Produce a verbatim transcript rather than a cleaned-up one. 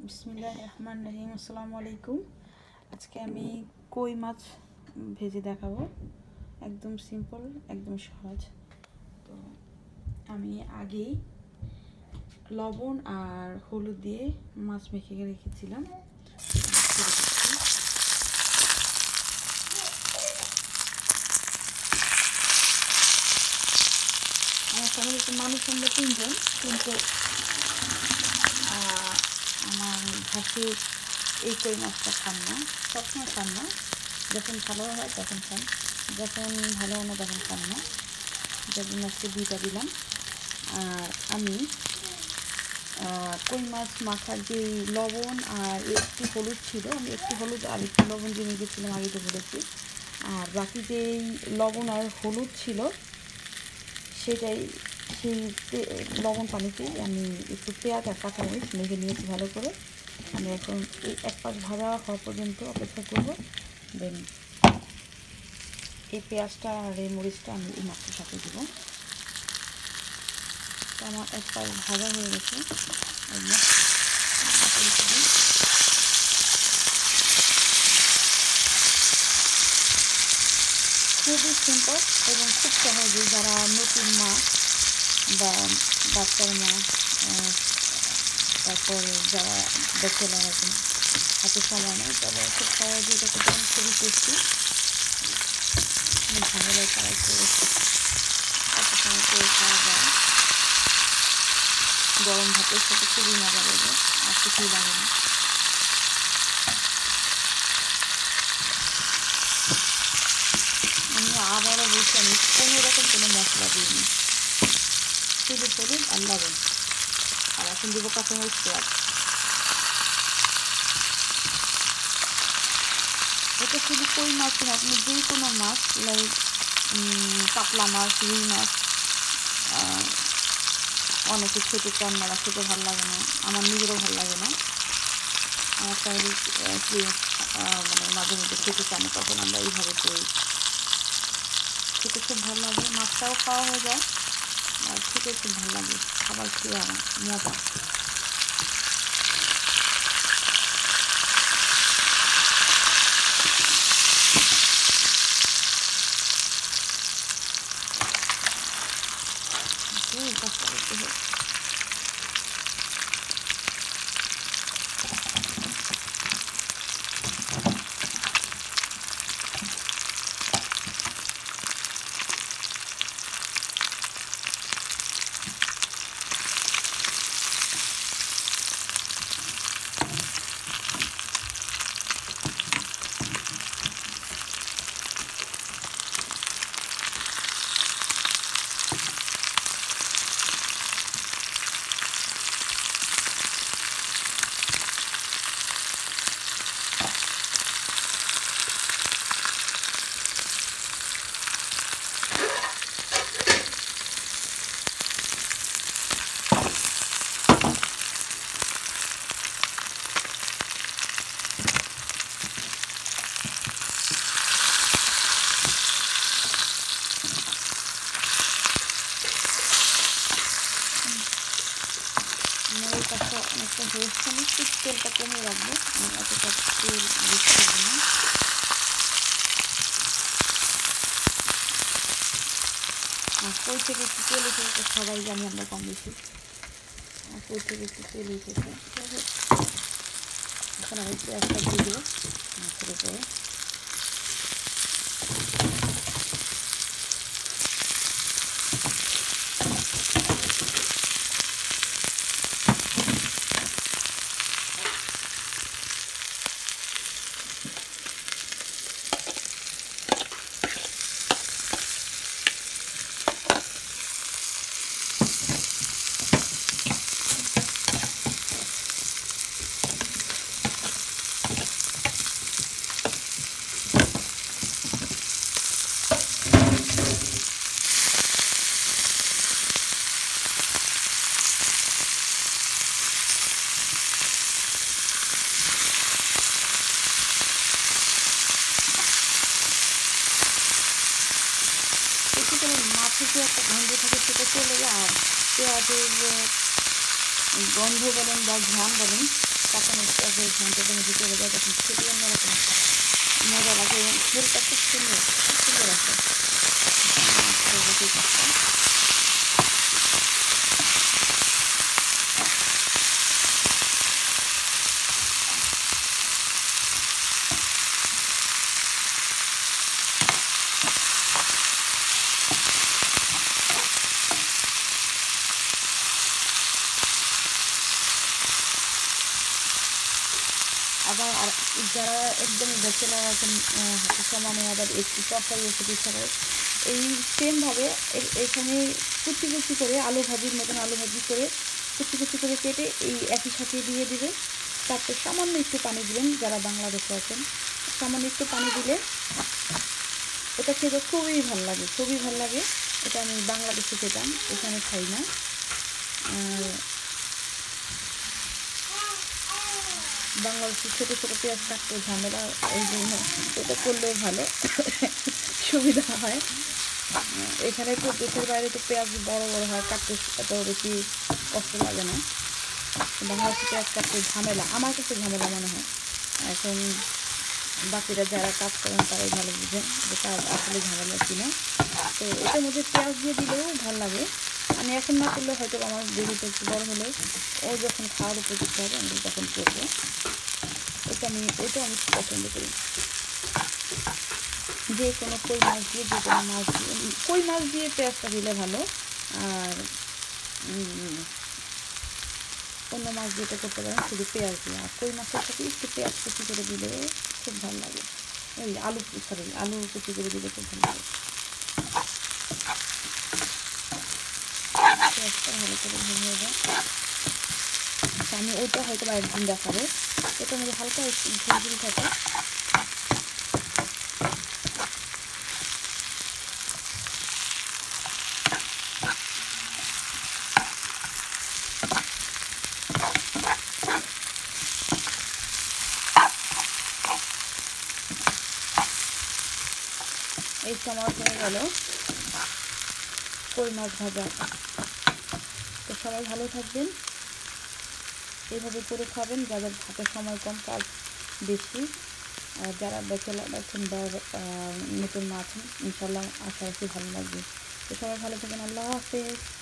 বিসমিল্লাহির রহমানির রহিম। আসসালামু আলাইকুম। আজকে আমি কই মাছ ভেজে দেখাবো, একদম সিম্পল, একদম সহজ। তো আমি আগেই লবণ আর হলুদ দিয়ে মাছ মেখে রেখেছিলাম। আমার ফ্যামিলিতে মানুষ আমরা তিনজন, কিন্তু আমার ভাসুর এই কই মাছটা খান না, সবসময় খান না। যখন ভালো হয় তখন খান, যখন ভালো হয় না তখন খান না। যার জন্য আজকে দুইটা দিলাম। আর আমি কই মাছ মাখার যে লবণ আর একটু হলুদ ছিল, আমি একটু হলুদ আর একটু লবণ দিয়ে গেছিলাম, আগে তো বলেছি। আর বাকি যে লবণ আর হলুদ ছিল সেটাই, সেই লবণ পানিতেই আমি একটু পেঁয়াজ আর কাঁচামরিচ মেখে নিয়েছি ভালো করে। আমি এখন এই এক পাশ ভাজা হওয়া পর্যন্ত অপেক্ষা করবো। দেন এই পেঁয়াজটা আর এই মরিচটা আমি এই মাছের সাথে দেবো। তো আমার এক পাশ ভাজা হয়ে গেছে। খুবই সিম্পল এবং খুব সহজে, যারা নতুন মা বা বাচ্চার মা, তারপর যারা ব্যাচেলার আছেন, হাতে সময় নেই, তবে খুব সহজে এটা করতে খুবই টেস্টি। ঝামেলায় খাওয়া করে কত সময় করে খাওয়া যায়। গরম ভাতের সাথে খুবই মজা লাগবে, আর কিছুই লাগে না। আমি আবারও বলছি, আমি কোনো রকম কোনো মশলা দিইনি, শুধু হলুদ আর লবণ, আর এখন দেবো কাঁচামরিচ, পেঁয়াজ। এটা শুধু কই মাছ না, আপনি যে কোনো মাছ, লাইক কাতলা মাছ, রুই মাছ, অনেকে খেতে চান না, খেতে ভালো লাগে না, আমার নিজেরও ভালো লাগে না, আমার ফ্যামিলি মানে মাঝে মধ্যে খেতে চান না, তখন আমরা এইভাবে করি। খেতে খুব ভালো লাগে, মাছটাও খাওয়া হয়ে যায় আর খেতে খুব ভালো লাগে, খাবার খেয়ে আমার মজা। কষ্ট করতে হয়। এই কাজটা অনেকটা হয়েছে, আমি একটু তেলটা কমে রাখবো, আমি এতটা তেল ইউজ করবো না। আর কই থেকে একটু তেল উঠেছে, সবাই জানি আমরা কম বেশি। আর কই থেকে একটু তেল উঠেছে, এখন আমি একটু একটা দিয়ে দেবো মাছের উপরে। মাছের যে একটা গন্ধ থাকে সেটা চলে যায়, আর পেঁয়াজের গন্ধ বলেন বা ঘ্রাণ বলেন কাঁচামরিচ পেঁয়াজের ঘন্টাটার মধ্যে চলে যায় তখন খেতে অন্যরকম মজা লাগে এবং ঝোলটা খুব সুন্দর খুব সুন্দর আছে। আবার আর যারা একদমই ব্যাচেলার আছেন হাতে সমানে আবার একটু তরকারি খেতে ইচ্ছা করে এই সেমভাবে এখানে কুচি কুচি করে আলু ভাজির মতন আলু ভাজি করে কুচি কুচি করে কেটে এই একই সাথে দিয়ে দিবে। তারপর সামান্য একটু পানি দিবেন, যারা বাংলাদেশে আছেন সামান্য একটু পানি দিলে এটা খেতে খুবই ভালো লাগে, খুবই ভালো লাগে। এটা আমি বাংলাদেশে খেতাম, এখানে খাই না। বাংলাদেশে ছোটো ছোটো পেঁয়াজ কাটতে ঝামেলা, এই জন্য এটা করলেও ভালো সুবিধা হয়। এখানে তো দেশের বাইরে তো পেঁয়াজ বড় বড় হয়, কাটতে এত বেশি কষ্ট লাগে না। বাংলাদেশে পেঁয়াজ কাটতে ঝামেলা, আমার কাছে ঝামেলা মনে হয়। এখন বাকিরা যারা কাজ করেন তারাই ভালো বুঝেন যে কাজ আসলে ঝামেলা কিনা। তো এটার মধ্যে পেঁয়াজ দিয়ে দিলেও ভালো লাগে। আমি এখন না করলে হয়তো আমার বেবিটা একটু বড় হলে ও যখন খাওয়ার উপযুক্ত হবে আমি তখন করবো। ওটা আমি ওইটা আমি পছন্দ করি। যে কোনো কই মাছ দিয়ে যে কোনো মাছ দিয়ে কই মাছ দিয়ে পেঁয়াজটা দিলে ভালো। আর অন্য মাছ দিয়ে করতে পারেন শুধু পেঁয়াজ দিয়ে। আর কই মাছের সাথে একটু পেঁয়াজ কুচি করে দিলে খুব ভালো লাগে। ওই আলু সরি আলু কুচি করে দিলে খুব ভালো লাগে। পেঁয়াজটা ভালো করে ভেজে হয়ে যায়। আচ্ছা, আমি ওইটা হয়তো বা একদিন দেখাবো। এটা মধ্যে হালকা একটু ঝুল ঝুল থাকে। এই সময় হয়ে গেল কই মাছ ভাজা। তো সবাই ভালো থাকবেন, এইভাবে করে খাবেন যাদের হাতে সময় কম, কাজ বেশি। আর যারা ব্যাচেলার আছেন বা নতুন মা আছেন ইনশাল্লাহ আশা রাখি ভালো লাগবে। তো সবাই ভালো থাকেন, আল্লাহ হাফেজ।